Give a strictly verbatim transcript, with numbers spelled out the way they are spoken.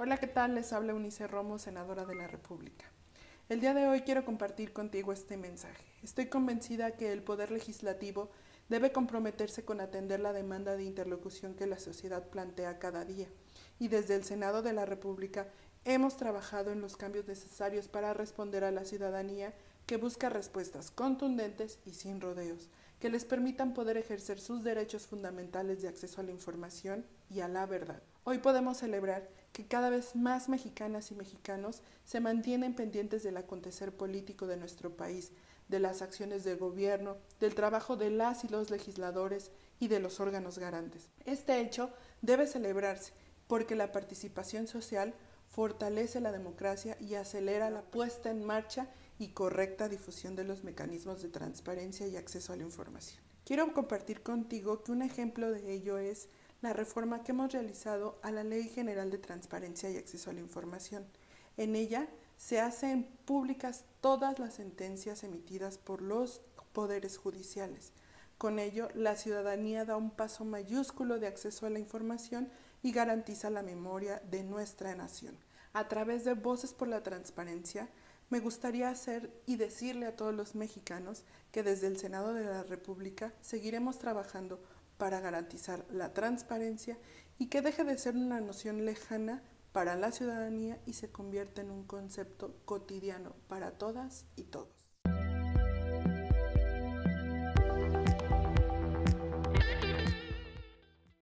Hola, ¿qué tal? Les habla Eunice Romo, senadora de la República. El día de hoy quiero compartir contigo este mensaje. Estoy convencida que el Poder Legislativo debe comprometerse con atender la demanda de interlocución que la sociedad plantea cada día. Y desde el Senado de la República hemos trabajado en los cambios necesarios para responder a la ciudadanía que busca respuestas contundentes y sin rodeos, que les permitan poder ejercer sus derechos fundamentales de acceso a la información y a la verdad. Hoy podemos celebrar que cada vez más mexicanas y mexicanos se mantienen pendientes del acontecer político de nuestro país, de las acciones del gobierno, del trabajo de las y los legisladores y de los órganos garantes. Este hecho debe celebrarse porque la participación social fortalece la democracia y acelera la puesta en marcha y correcta difusión de los mecanismos de transparencia y acceso a la información. Quiero compartir contigo que un ejemplo de ello es la reforma que hemos realizado a la Ley General de Transparencia y Acceso a la Información. En ella se hacen públicas todas las sentencias emitidas por los poderes judiciales. Con ello, la ciudadanía da un paso mayúsculo de acceso a la información y garantiza la memoria de nuestra nación. A través de Voces por la Transparencia, me gustaría hacer y decirle a todos los mexicanos que desde el Senado de la República seguiremos trabajando para garantizar la transparencia y que deje de ser una noción lejana para la ciudadanía y se convierta en un concepto cotidiano para todas y todos.